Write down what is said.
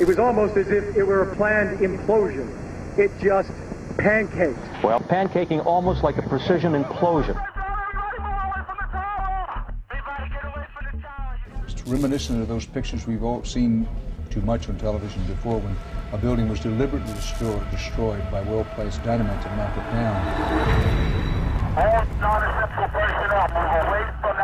It was almost as if it were a planned implosion. It just pancaked. Well, pancaking almost like a precision implosion. It's reminiscent of those pictures we've all seen too much on television before, when a building was deliberately destroyed by well-placed dynamite to knock it down. All non-essential personnel move away from